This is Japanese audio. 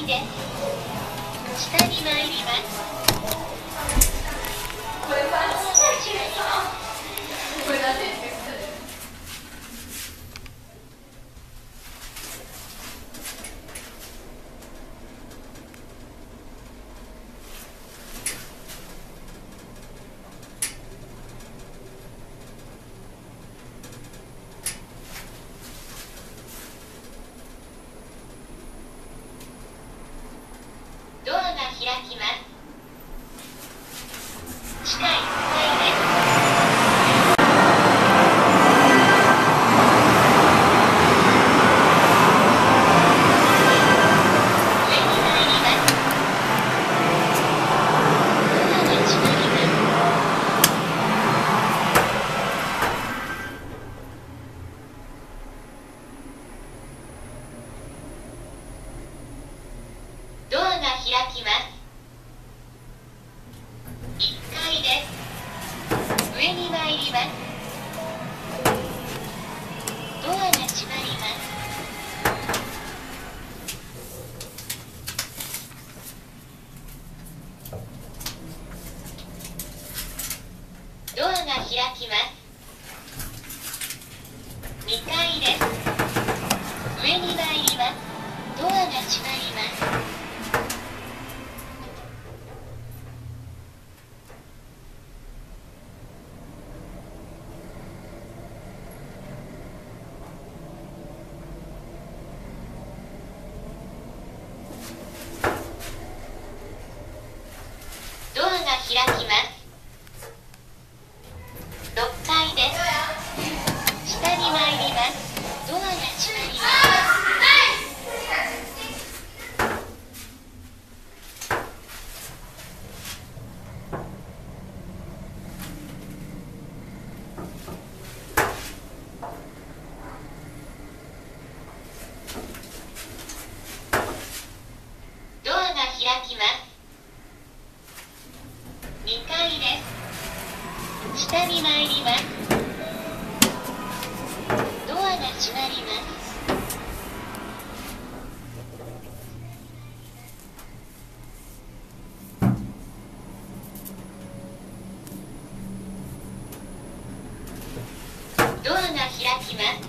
です。下に参ります。これなんでドアが開きます。地下1階です。ドアが開きます。1階です。上に参ります。ドアが閉まります。ドアが開きます。2階です。上に参ります。ドアが閉まります。ドアが開きます。6階です。下に参ります。ドアが閉まります。ドアが開きます。2階です。下に参ります。ドアが閉まります。ドアが開きます。